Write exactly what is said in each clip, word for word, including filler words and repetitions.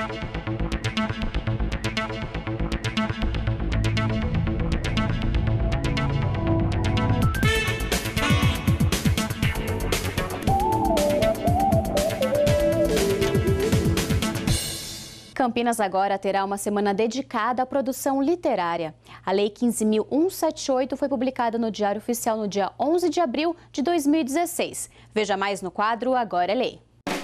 Campinas agora terá uma semana dedicada à produção literária. A Lei quinze mil cento e setenta e oito foi publicada no Diário Oficial no dia onze de abril de dois mil e dezesseis. Veja mais no quadro Agora é Lei.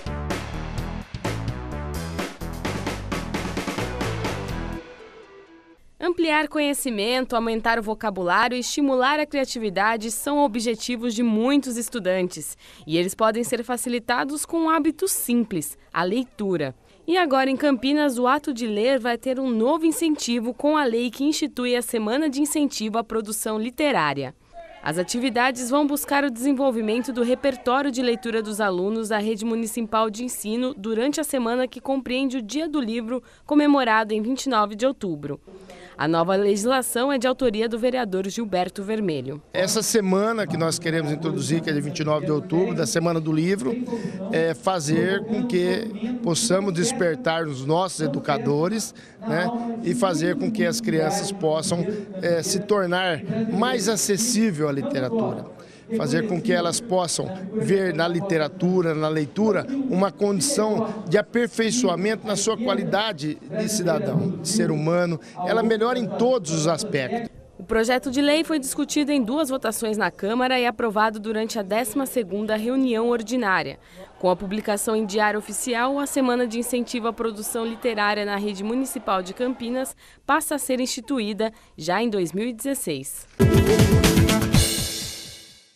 Ampliar conhecimento, aumentar o vocabulário e estimular a criatividade são objetivos de muitos estudantes. E eles podem ser facilitados com um hábito simples, a leitura. E agora em Campinas, o ato de ler vai ter um novo incentivo com a lei que institui a Semana de Incentivo à Produção Literária. As atividades vão buscar o desenvolvimento do repertório de leitura dos alunos da Rede Municipal de Ensino durante a semana que compreende o Dia do Livro, comemorado em vinte e nove de outubro. A nova legislação é de autoria do vereador Gilberto Vermelho. Essa semana que nós queremos introduzir, que é de vinte e nove de outubro, da Semana do Livro, é fazer com que possamos despertar os nossos educadores, né, e fazer com que as crianças possam é, se tornar mais acessível à literatura. Fazer com que elas possam ver na literatura, na leitura, uma condição de aperfeiçoamento na sua qualidade de cidadão, de ser humano. Ela melhora em todos os aspectos. O projeto de lei foi discutido em duas votações na Câmara e aprovado durante a décima segunda reunião ordinária. Com a publicação em Diário Oficial, a Semana de Incentivo à Produção Literária na Rede Municipal de Campinas passa a ser instituída já em dois mil e dezesseis.